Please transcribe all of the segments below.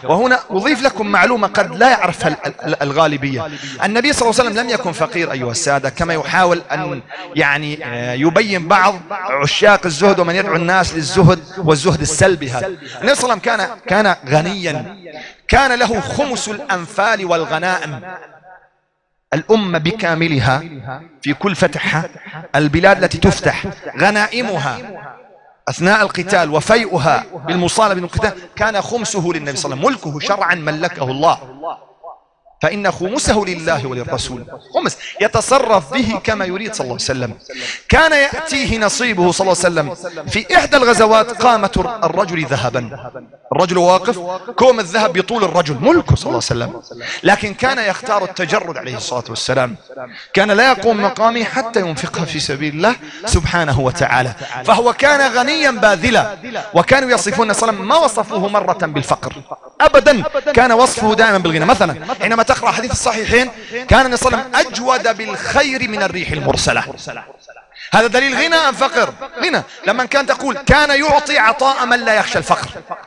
وهنا أضيف لكم معلومة قد لا يعرفها الغالبية. النبي صلى الله عليه وسلم لم يكن فقير أيها السادة كما يحاول أن يعني يبين بعض عشاق الزهد ومن يدعو الناس للزهد والزهد السلبي. هذا النبي صلى الله عليه وسلم كان غنيا، كان له خمس الأنفال والغنائم. الأمة بكاملها في كل فتحها، البلاد التي تفتح غنائمها أثناء القتال وفيئها بالمصالحة بالقتال كان خمسه للنبي صلى الله عليه وسلم. ملكه شرعا ملكه الله، فإن خمسه لله وللرسول، خمس يتصرف به كما يريد صلى الله عليه وسلم. كان يأتيه نصيبه صلى الله عليه وسلم في إحدى الغزوات قامة الرجل ذهبا، الرجل واقف كوم الذهب يطول الرجل، ملكه صلى الله عليه وسلم، لكن كان يختار التجرد عليه الصلاة والسلام، كان لا يقوم مقامه حتى ينفقها في سبيل الله سبحانه وتعالى. فهو كان غنيا باذلا، وكانوا يصفون صلى الله عليه وسلم ما وصفوه مرة بالفقر أبدا، كان وصفه دائما بالغنى. مثلا حينما تقرأ حديث الصحيحين كان النبي صلى الله عليه وسلم أجود بالخير من الريح المرسلة. هذا دليل غنى أم فقر؟ غنى. لما كان تقول كان يعطي عطاء من لا يخشى الفقر.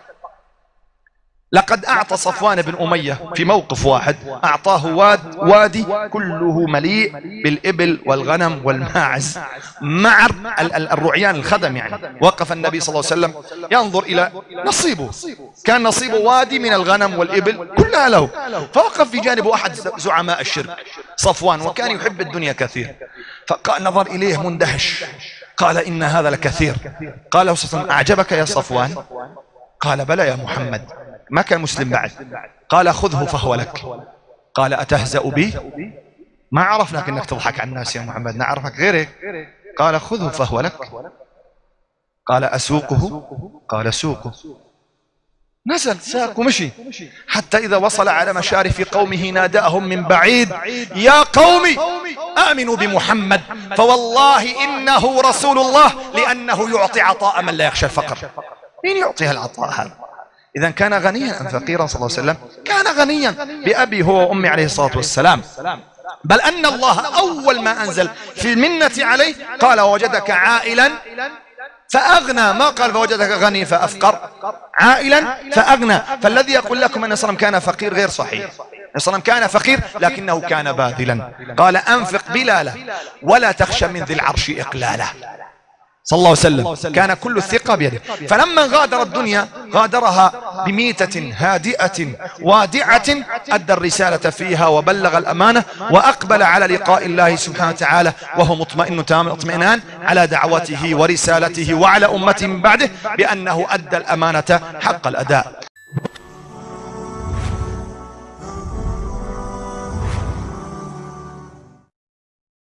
لقد أعطى صفوان بن أمية في موقف واحد، أعطاه وادي كله مليء بالإبل والغنم والماعز مع الرعيان الخدم. يعني وقف النبي صلى الله عليه وسلم ينظر إلى نصيبه، كان نصيبه وادي من الغنم والإبل كلها له، فوقف في جانبه أحد زعماء الشرك صفوان، وكان يحب الدنيا كثير، فنظر إليه مندهش قال إن هذا لكثير. قال له صلى الله عليه وسلم أعجبك يا صفوان؟ قال بلى يا محمد، ما كان مسلم بعد. قال خذه فهو لك. قال أتهزأ بي؟ ما عرفناك أنك تضحك على الناس يا محمد، نعرفك غيرك. قال خذه فهو لك. قال أسوقه؟ قال سوقه. نزل ساق ومشي حتى إذا وصل على مشارف قومه ناداهم من بعيد يا قوم آمنوا بمحمد فوالله إنه رسول الله، لأنه يعطي عطاء من لا يخشى الفقر. مين يعطيها العطاء هذا؟ إذا كان غنيا أم فقيرا صلى الله عليه وسلم؟ كان غنيا بأبي هو وأمي عليه الصلاة والسلام، بل أن الله أول ما أنزل في المنة عليه قال وجدك عائلا فأغنى، ما قال فوجدك غني فأفقر، عائلا فأغنى. فالذي يقول لكم أن صلى الله عليه وسلم كان فقير غير صحيح. صلى الله عليه وسلم كان فقير لكنه كان باذلا. قال أنفق بلالا ولا تخشى من ذي العرش إقلالا صلى الله عليه وسلم، كان كل الثقة بيده. فلما غادر الدنيا غادرها بميتة هادئة وادعة، أدى الرسالة فيها وبلغ الأمانة وأقبل على لقاء الله سبحانه وتعالى وهو مطمئن تمام الاطمئنان على دعوته ورسالته وعلى أمته من بعده بأنه أدى الأمانة حق الأداء.